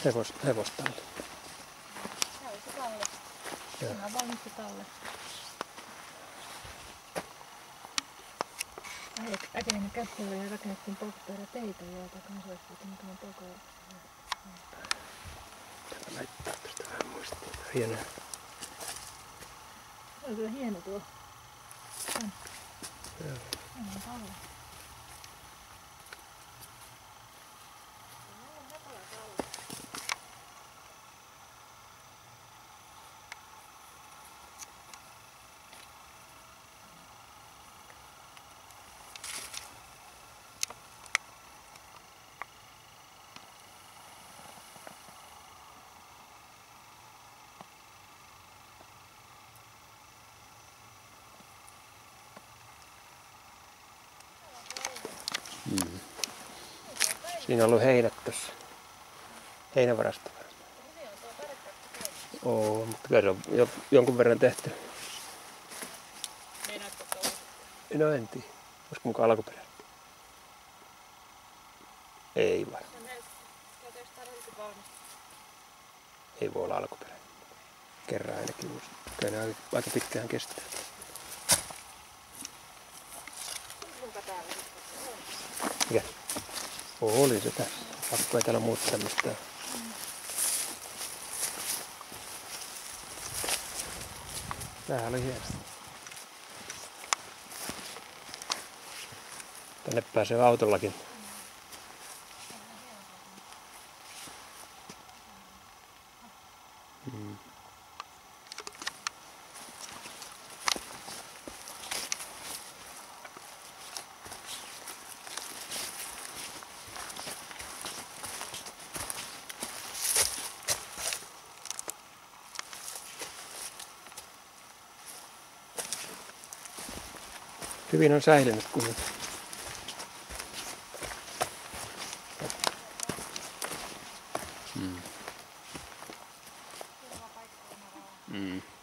Hevostalli. Se oli se talli. Ihan valmisti talli. Äkeen käppöllä ja rakennettiin polkupyöräteitä, joita kanssa olisi pitänyt tämän polkupyörä. Tämä laittaa tuosta vähän muistiin. Hienoa. Se on kyllä hieno tuo. Joo. Hieno talli. Mm. Siinä on ollut heinät tuossa. Heinävarasto. Oo, mutta kyllä se on jonkun verran tehty. Meinaatko kauan? No en tiedä. Olisiko mukaan alkuperä? Ei vaan. Se on 1940 valmista. Ei voi olla alkuperä. Kerran ainakin uusi. Kyllä ne aika pitkään kestää. Kuinka täällä? Mikä? Oli se tässä. Pakko ei täällä muuta tämmöistä. Tää oli hienosti. Tänne pääsee autollakin. Mm. Hyvin on säilynyt kuitenkin. Mm.